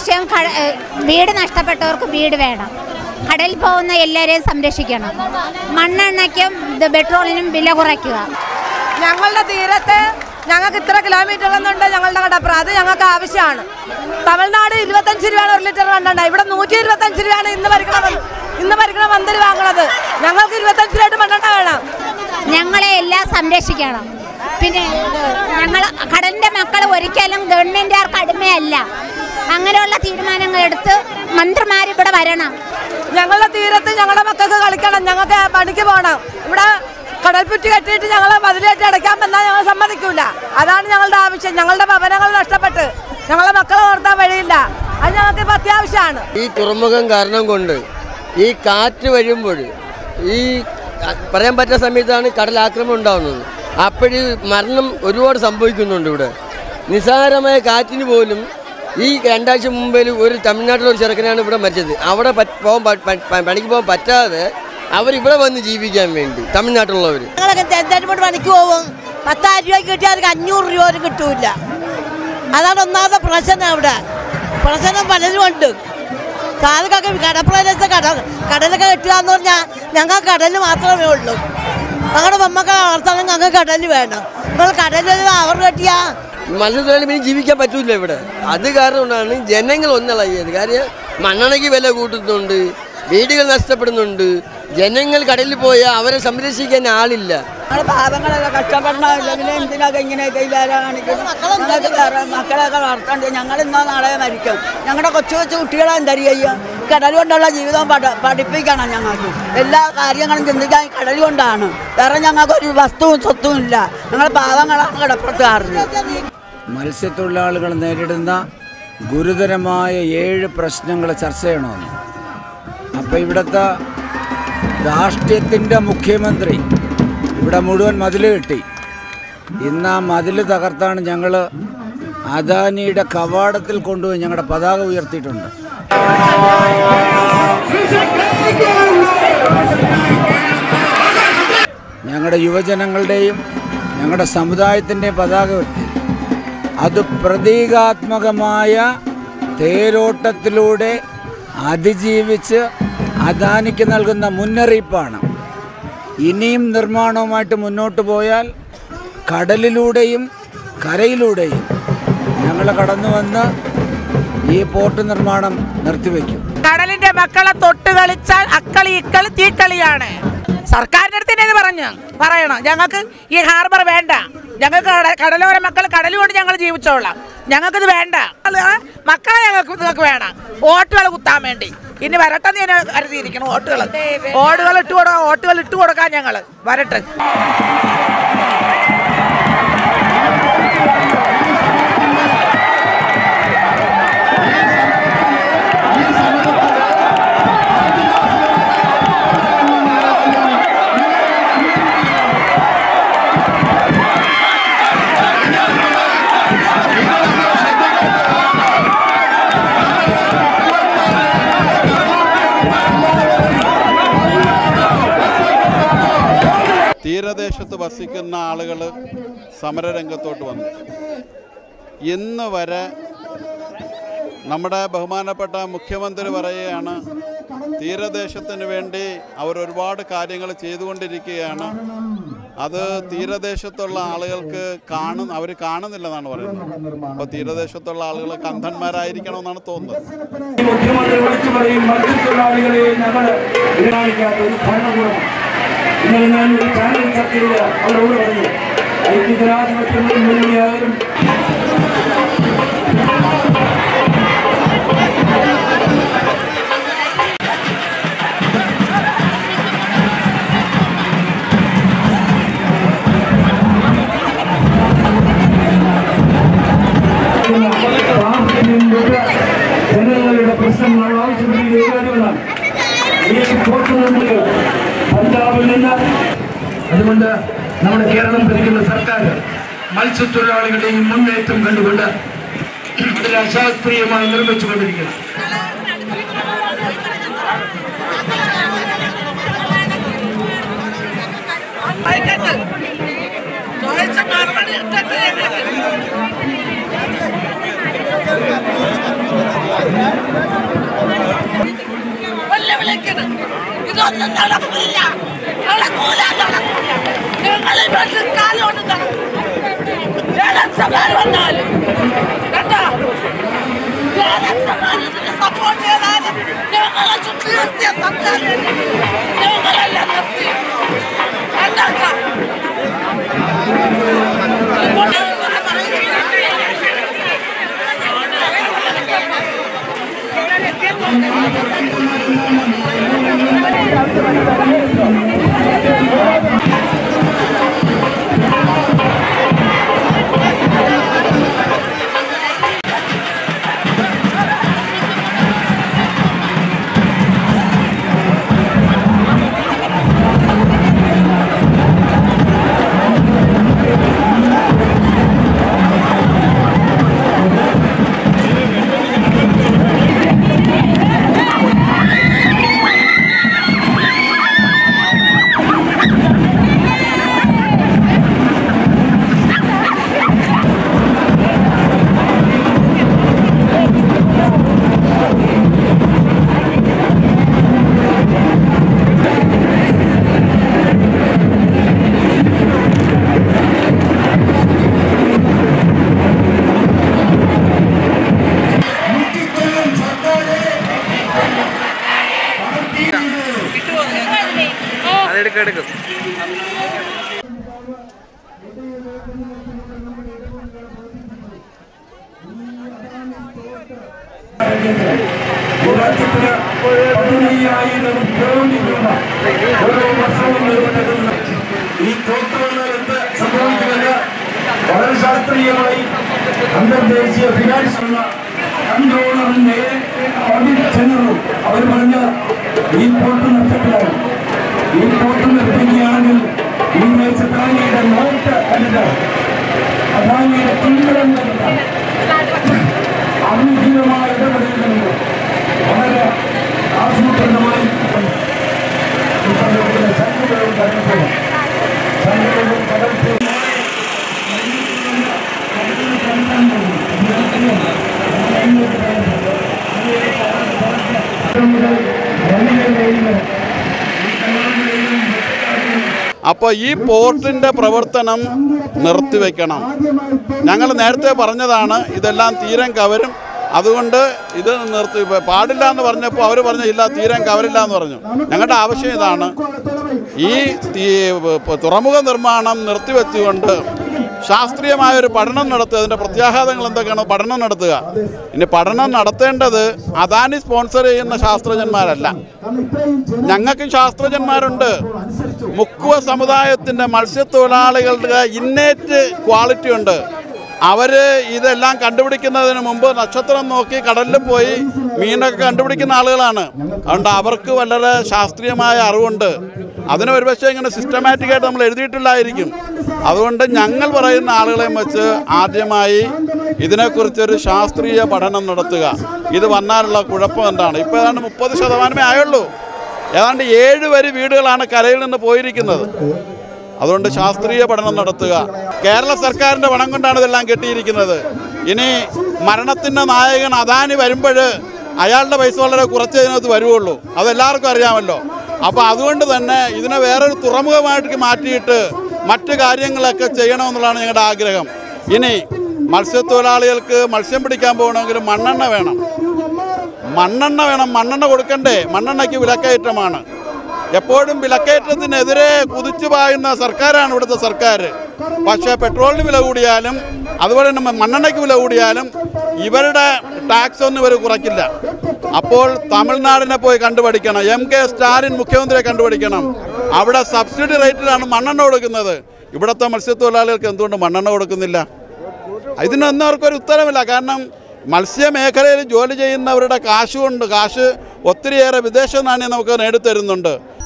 ആവശ്യം വീട് നഷ്ടപ്പെട്ടവർക്ക് വീട് വേണം. കടലിൽ പോകുന്ന എല്ലാവരെയും സംരക്ഷിക്കണം. മണ്ണെണ്ണയ്ക്കും പെട്രോളിനും വില കുറയ്ക്കുക. ഞങ്ങളുടെ തീരത്ത് ഞങ്ങൾക്ക് ഇത്ര കിലോമീറ്ററുകളുണ്ട് ഞങ്ങളുടെ കടപ്പുറം. അത് ഞങ്ങൾക്ക് ആവശ്യമാണ്. തമിഴ്നാട് 25 രൂപയാണ് 1 ലിറ്റർ കണ്ടണ്ട. ഇവിടെ 125 രൂപയാണ് ഇന്ന് ഭരിക്കണ മന്ത്രി വാങ്ങുന്നത്. ഞങ്ങൾക്ക് 25 രൂപയായിട്ട് മണ്ണെണ്ണ വേണം. ഞങ്ങളെ എല്ലാം സംരക്ഷിക്കണം. പിന്നെ ഞങ്ങൾ കടലിൻ്റെ മക്കൾ ഒരിക്കലും ഗവൺമെൻറ്റുകാർക്ക് അടിമയല്ല. അങ്ങനെയുള്ള തീരുമാനങ്ങൾ എടുത്ത് മന്ത്രിമാരിവിടെ വരണം. ഞങ്ങളുടെ തീരത്ത് ഞങ്ങളുടെ മക്കൾക്ക് കളിക്കണം. ഞങ്ങൾക്ക് പണിക്ക് പോകണം. ഇവിടെ കടൽപ്പുറ്റി കെട്ടിയിട്ട് ഞങ്ങൾ മതിലേറ്റ് അടയ്ക്കാൻ വന്നാൽ ഞങ്ങൾ സമ്മതിക്കൂല. അതാണ് ഞങ്ങളുടെ ആവശ്യം. ഞങ്ങളുടെ ഭവനങ്ങൾ നഷ്ടപ്പെട്ട് ഞങ്ങളെ മക്കളെ ഓർത്താൻ വഴിയില്ല. അത് ഞങ്ങൾക്ക് ഇപ്പം അത്യാവശ്യമാണ്. ഈ തുറമുഖം കാരണം കൊണ്ട് ഈ കാറ്റ് വരുമ്പോൾ ഈ പറയാൻ പറ്റുന്ന സമയത്താണ് കടലാക്രമണം ഉണ്ടാകുന്നത്. അപ്പോഴ് മരണം ഒരുപാട് സംഭവിക്കുന്നുണ്ട്. ഇവിടെ നിസ്സാരമായ കാറ്റിന് പോലും ഈ 2 ആഴ്ച മുമ്പിൽ ഒരു തമിഴ്നാട്ടിലെ ഒരു ചെറുക്കനാണ് ഇവിടെ മരിച്ചത്. അവിടെ പണിക്ക് പോകാൻ പറ്റാതെ അവരിവിടെ വന്ന് ജീവിക്കാൻ വേണ്ടി തമിഴ്നാട്ടിലുള്ളവർ ഞങ്ങളൊക്കെ പണിക്ക് പോകും. 10,000 രൂപയ്ക്ക് കിട്ടിയാൽ 500 രൂപ പോലും കിട്ടൂല. അതാണ് ഒന്നാമത്തെ പ്രശ്നം. അവിടെ പ്രശ്നം പലരും ഉണ്ട്. സാധനമൊക്കെ കടപ്രദേശത്തെ കടലൊക്കെ കെട്ടുക എന്ന് പറഞ്ഞാൽ ഞങ്ങൾക്ക് കടൽ മാത്രമേ ഉള്ളൂ. ഞങ്ങളുടെ മമ്മക്കളെ വളർത്താനും ഞങ്ങൾക്ക് കടൽ വേണം. നിങ്ങൾ കടലിൽ അവർ കെട്ടിയാ മത്സ്യത്തൊഴിലാളി പിന്നെ ജീവിക്കാൻ പറ്റൂല ഇവിടെ. അത് കാരണം കൊണ്ടാണ് ജനങ്ങൾ ഒന്നളകിയത്. കാര്യം മണ്ണെണ്ണയ്ക്ക് വില കൂട്ടുന്നുണ്ട്, വീടുകൾ നഷ്ടപ്പെടുന്നുണ്ട്. ജനങ്ങൾ കടലിൽ പോയാൽ അവരെ സംരക്ഷിക്കാൻ ആളില്ല. പാവങ്ങളൊക്കെ കഷ്ടപ്പെടണമെങ്കിൽ എന്തിനൊക്കെ ഇങ്ങനെയൊക്കെ ഇല്ലാതെ കാണിക്കും. മക്കളെയൊക്കെ വളർത്തണ്ട്. ഞങ്ങൾ ഇന്നോ നാളെ മരിക്കും. ഞങ്ങളുടെ കൊച്ചു കുട്ടികളെ എന്തരി ചെയ്യും? കടൽ കൊണ്ടുള്ള ജീവിതം പഠിപ്പിക്കണം. ഞങ്ങൾക്ക് എല്ലാ കാര്യങ്ങളും ചിന്തിക്കാൻ കടൽ കൊണ്ടാണ്. വേറെ ഞങ്ങൾക്കൊരു വസ്തുവും സ്വത്തും ഇല്ല. ഞങ്ങൾ പാവങ്ങളാണ് കടപ്പുറത്തുകാരന്. മത്സ്യത്തൊഴിലാളികൾ നേരിടുന്ന ഗുരുതരമായ 7 പ്രശ്നങ്ങൾ ചർച്ച ചെയ്യണമെന്ന്. അപ്പോൾ ഇവിടുത്തെ രാഷ്ട്രീയത്തിൻ്റെ മുഖ്യമന്ത്രി ഇവിടെ മുഴുവൻ മതിൽ കെട്ടി. ഇന്ന് ആ മതിൽ തകർത്താണ് ഞങ്ങൾ അദാനിയുടെ കവാടത്തിൽ കൊണ്ടുപോയി ഞങ്ങളുടെ പതാക ഉയർത്തിയിട്ടുണ്ട്. ഞങ്ങളുടെ യുവജനങ്ങളുടെയും ഞങ്ങളുടെ സമുദായത്തിൻ്റെയും പതാക ഉയർത്തി. അത് പ്രതീകാത്മകമായ തേരോട്ടത്തിലൂടെ അതിജീവിച്ച് അദാനിക്ക് നൽകുന്ന മുന്നറിയിപ്പാണ്. ഇനിയും നിർമ്മാണവുമായിട്ട് മുന്നോട്ട് പോയാൽ കടലിലൂടെയും കരയിലൂടെയും ഞങ്ങൾ കടന്നു വന്ന് ഈ പോർട്ട് നിർമ്മാണം നിർത്തിവെക്കും. കടലിന്റെ മക്കളെ തൊട്ട് കളിച്ചാൽ അക്കളി ഇക്കളി തീക്കളിയാണ്. സർക്കാരിന്റെ അടുത്ത് തന്നെ പറയണം. ഞങ്ങൾക്ക് ഈ ഹാർബർ വേണ്ട. ഞങ്ങൾക്ക് കടലോര മക്കൾ കടലുകൊണ്ട് ഞങ്ങൾ ജീവിച്ചോളാം. ഞങ്ങൾക്കിത് വേണ്ട. മക്കളെ നിങ്ങൾക്ക് വേണം വോട്ടുകൾ കുത്താൻ വേണ്ടി. ഇനി വരട്ടെ ഞാൻ കരുതിയിരിക്കണം. വോട്ടുകൾ ഇട്ട് കൊടുക്കാൻ ഞങ്ങൾ വരട്ടെ. തീരദേശത്ത് വസിക്കുന്ന ആളുകൾ സമരരംഗത്തോട്ട് വന്നു. ഇന്ന് വരെ നമ്മുടെ ബഹുമാനപ്പെട്ട മുഖ്യമന്ത്രി പറയുകയാണ് തീരദേശത്തിന് വേണ്ടി അവർ ഒരുപാട് കാര്യങ്ങൾ ചെയ്തുകൊണ്ടിരിക്കുകയാണ്. അത് തീരദേശത്തുള്ള ആളുകൾക്ക് അവർ കാണുന്നില്ലെന്നാണ് പറയുന്നത്. അപ്പോൾ തീരദേശത്തുള്ള ആളുകൾ കന്ധന്മാരായിരിക്കണമെന്നാണ് തോന്നുന്നത്. മുഖ്യമന്ത്രി വിളിച്ചു പറയും മത്സ്യത്തൊഴിലാളികളെ ഞങ്ങൾ ഇന്നലെ ഞാൻ ഒരു ചാനൽ ചർച്ചയിൽ അവരോട് പറഞ്ഞു, ഐക്യജനാധിപത്യ മുന്നണിയായാലും ജനങ്ങളുടെ പ്രശ്നങ്ങൾ ആവശ്യപ്പെടുന്ന കാര്യങ്ങളാണ്. പഞ്ചാബിൽ നിന്ന് അതുകൊണ്ട് നമ്മുടെ കേരളം ഭരിക്കുന്ന സർക്കാർ മത്സ്യത്തൊഴിലാളികളുടെയും മുന്നേറ്റം കണ്ടുകൊണ്ട് അതിനെ അശാസ്ത്രീയമായി നിർമ്മിച്ചുകൊണ്ടിരിക്കുന്നു. ഇതൊന്നും നടക്കില്ല, നടക്കൂല. ഞങ്ങൾ കാലോട് വന്നാലും കേട്ടോ, സപ്പോർട്ട് ചെയ്താലും ഞങ്ങളെ ചുറ്റി നിർത്തിയ സർക്കാർ ഞങ്ങളെല്ലാം നിർത്തി. എന്താ എടുക്കും. രാജ്യത്തിന് 15,000 കോടി രൂപ ഓരോ വർഷവും നിർമ്മിക്കുന്ന ഈ തോട്ടുകൾ എന്ത് സംഭവിക്കുന്നത് വളരെ ശാസ്ത്രീയമായി അന്തർദേശീയ ഫിനാൻസ് ഉള്ള കൺട്രോളറിന്റെ ഓഡിറ്റ് ജനറൽ അവർ പറഞ്ഞ ഈ പോർട്ട് നഷ്ടത്തിലാണ്. ഈ പോർട്ട് നിർത്തുകയാണെങ്കിൽ ഈ അദാനിയുടെ നോട്ട് കരുത, അദാനിയുടെ തുല്യം കരുത, അനുകൂലമായ ഇടപെടലുകളുണ്ട്. വളരെ ആസൂത്രിതമായി സംഘടനകളും കടൽപ്പുറം സംഘടനകളും കടൽപ്പുറം അപ്പോൾ ഈ പോർട്ടിൻ്റെ പ്രവർത്തനം നിർത്തിവെക്കണം. ഞങ്ങൾ നേരത്തെ പറഞ്ഞതാണ് ഇതെല്ലാം തീരം കവരും, അതുകൊണ്ട് ഇത് നിർത്തി പാടില്ല എന്ന് പറഞ്ഞപ്പോൾ അവർ പറഞ്ഞു ഇല്ല, തീരം കവരില്ല എന്ന് പറഞ്ഞു. ഞങ്ങളുടെ ആവശ്യം ഇതാണ്, ഈ തുറമുഖ നിർമ്മാണം നിർത്തിവെച്ചുകൊണ്ട് ശാസ്ത്രീയമായൊരു പഠനം നടത്തുക. അതിൻ്റെ പ്രത്യാഘാതങ്ങൾ എന്തൊക്കെയാണ് പഠനം നടത്തുക. ഇനി പഠനം നടത്തേണ്ടത് അദാനി സ്പോൺസർ ചെയ്യുന്ന ശാസ്ത്രജ്ഞന്മാരല്ല, ഞങ്ങൾക്കും ശാസ്ത്രജ്ഞന്മാരുണ്ട്. മുക്കുവ സമുദായത്തിൻ്റെ മത്സ്യത്തൊഴിലാളികളുടെ ഇന്നേറ്റ് ക്വാളിറ്റി ഉണ്ട്. അവർ ഇതെല്ലാം കണ്ടുപിടിക്കുന്നതിന് മുമ്പ് നക്ഷത്രം നോക്കി കടലിൽ പോയി മീനൊക്കെ കണ്ടുപിടിക്കുന്ന ആളുകളാണ്. അതുകൊണ്ട് അവർക്ക് വളരെ ശാസ്ത്രീയമായ അറിവുണ്ട്. അതിന് ഒരുപക്ഷെ ഇങ്ങനെ സിസ്റ്റമാറ്റിക്കായിട്ട് നമ്മൾ എഴുതിയിട്ടില്ലായിരിക്കും. അതുകൊണ്ട് ഞങ്ങൾ പറയുന്ന ആളുകളെയും വെച്ച് ആദ്യമായി ഇതിനെക്കുറിച്ചൊരു ശാസ്ത്രീയ പഠനം നടത്തുക. ഇത് വന്നാലുള്ള കുഴപ്പം എന്താണ്? ഇപ്പോൾ ഏതാണ്ട് 30% ആയുള്ളൂ. ഏതാണ്ട് 7 വരി വീടുകളാണ് കരയിൽ നിന്ന് പോയിരിക്കുന്നത്. അതുകൊണ്ട് ശാസ്ത്രീയ പഠനം നടത്തുക. കേരള സർക്കാരിൻ്റെ പണം കൊണ്ടാണ് ഇതെല്ലാം കെട്ടിയിരിക്കുന്നത്. ഇനി മരണത്തിൻ്റെ നായകൻ അദാനി വരുമ്പോൾ അയാളുടെ പൈസ വളരെ കുറച്ച് ഇതിനകത്ത് വരുവുള്ളൂ, അതെല്ലാവർക്കും അറിയാമല്ലോ. അപ്പോൾ അതുകൊണ്ട് തന്നെ ഇതിനെ വേറൊരു തുറമുഖമായിട്ട് മാറ്റിയിട്ട് മറ്റു കാര്യങ്ങളൊക്കെ ചെയ്യണമെന്നുള്ളതാണ് ഞങ്ങളുടെ ആഗ്രഹം. ഇനി മത്സ്യത്തൊഴിലാളികൾക്ക് മത്സ്യം പിടിക്കാൻ പോകണമെങ്കിൽ മണ്ണെണ്ണ വേണം. മണ്ണെണ്ണ കൊടുക്കണ്ടേ? മണ്ണെണ്ണയ്ക്ക് വിലക്കയറ്റമാണ്. എപ്പോഴും വിലക്കയറ്റത്തിനെതിരെ കുതിച്ചു പായുന്ന സർക്കാരാണ് ഇവിടുത്തെ സർക്കാർ. പക്ഷേ പെട്രോളിന് വില കൂടിയാലും അതുപോലെ തന്നെ മണ്ണെണ്ണയ്ക്ക് വില കൂടിയാലും ഇവരുടെ ടാക്സ് ഒന്നും ഇവർ കുറയ്ക്കില്ല. അപ്പോൾ തമിഴ്നാടിനെ പോയി കണ്ടുപഠിക്കണം. MK സ്റ്റാലിൻ മുഖ്യമന്ത്രിയെ കണ്ടുപഠിക്കണം. അവിടെ സബ്സിഡി റേറ്റിലാണ് മണ്ണെണ്ണ കൊടുക്കുന്നത്. ഇവിടുത്തെ മത്സ്യത്തൊഴിലാളികൾക്ക് എന്തുകൊണ്ട് മണ്ണെണ്ണ കൊടുക്കുന്നില്ല? ഇതിനൊന്നും അവർക്കൊരു ഉത്തരമില്ല. കാരണം മത്സ്യമേഖലയിൽ ജോലി ചെയ്യുന്നവരുടെ കാശ് ഒത്തിരിയേറെ വിദേശ നാണ്യം നമുക്ക് നേടിത്തരുന്നുണ്ട്.